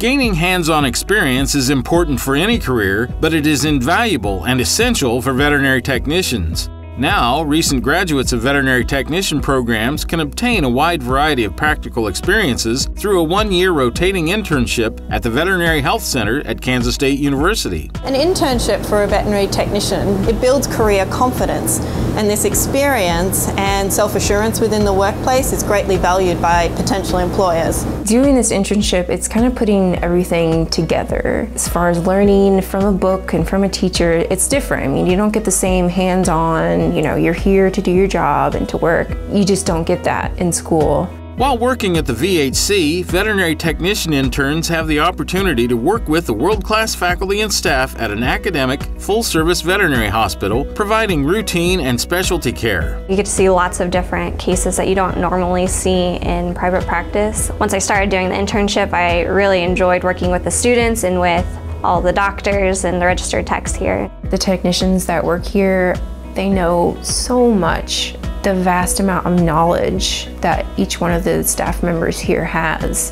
Gaining hands-on experience is important for any career, but it is invaluable and essential for veterinary technicians. Now, recent graduates of veterinary technician programs can obtain a wide variety of practical experiences through a one-year rotating internship at the Veterinary Health Center at Kansas State University. An internship for a veterinary technician, it builds career confidence, and this experience and self-assurance within the workplace is greatly valued by potential employers. Doing this internship, it's kind of putting everything together. As far as learning from a book and from a teacher, it's different. I mean, you don't get the same hands-on, you're here to do your job and to work. You just don't get that in school. While working at the VHC, veterinary technician interns have the opportunity to work with the world-class faculty and staff at an academic, full-service veterinary hospital, providing routine and specialty care. You get to see lots of different cases that you don't normally see in private practice. Once I started doing the internship, I really enjoyed working with the students and with all the doctors and the registered techs here. The technicians that work here, they know so much. The vast amount of knowledge that each one of the staff members here has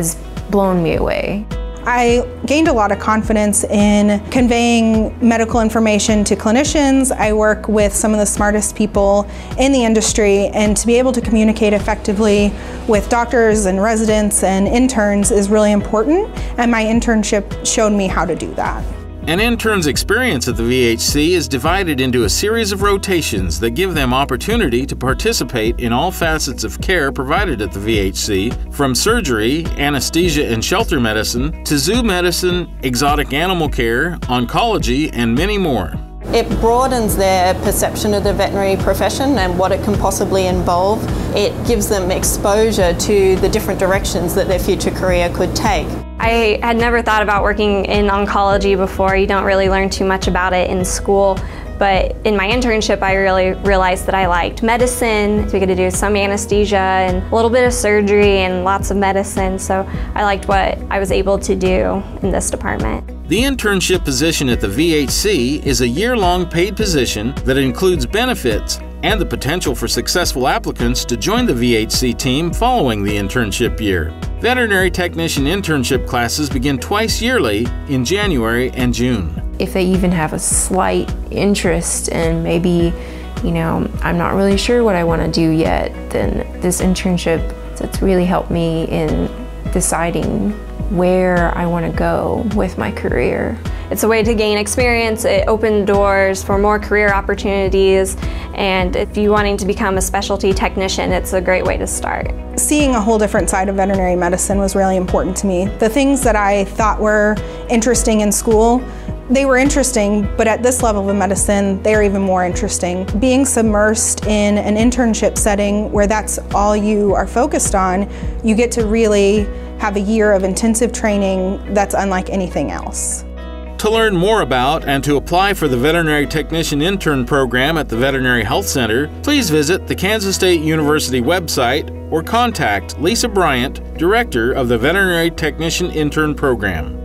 blown me away. I gained a lot of confidence in conveying medical information to clinicians. I work with some of the smartest people in the industry, and to be able to communicate effectively with doctors and residents and interns is really important, and my internship showed me how to do that. An intern's experience at the VHC is divided into a series of rotations that give them opportunity to participate in all facets of care provided at the VHC, from surgery, anesthesia and shelter medicine, to zoo medicine, exotic animal care, oncology, and many more. It broadens their perception of the veterinary profession and what it can possibly involve. It gives them exposure to the different directions that their future career could take. I had never thought about working in oncology before. You don't really learn too much about it in school, but in my internship I really realized that I liked medicine. So we get to do some anesthesia and a little bit of surgery and lots of medicine, so I liked what I was able to do in this department. The internship position at the VHC is a year-long paid position that includes benefits and the potential for successful applicants to join the VHC team following the internship year. Veterinary technician internship classes begin twice yearly in January and June. If they even have a slight interest in maybe, I'm not really sure what I want to do yet, then this internship, that's really helped me in deciding where I want to go with my career. It's a way to gain experience. It opened doors for more career opportunities, and if you're wanting to become a specialty technician, it's a great way to start. Seeing a whole different side of veterinary medicine was really important to me. The things that I thought were interesting in school, they were interesting, but at this level of medicine, they're even more interesting. Being submersed in an internship setting where that's all you are focused on, you get to really have a year of intensive training that's unlike anything else. To learn more about and to apply for the Veterinary Technician Intern Program at the Veterinary Health Center, please visit the Kansas State University website or contact Lisa Bryant, Director of the Veterinary Technician Intern Program.